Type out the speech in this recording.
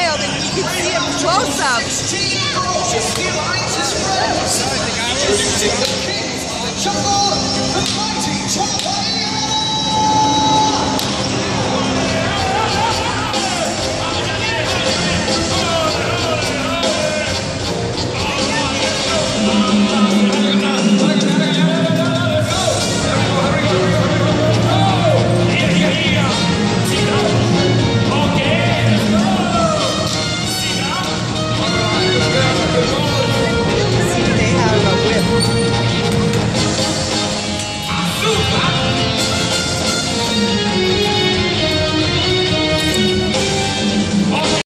detailed and you can see him close up. Inside the hours.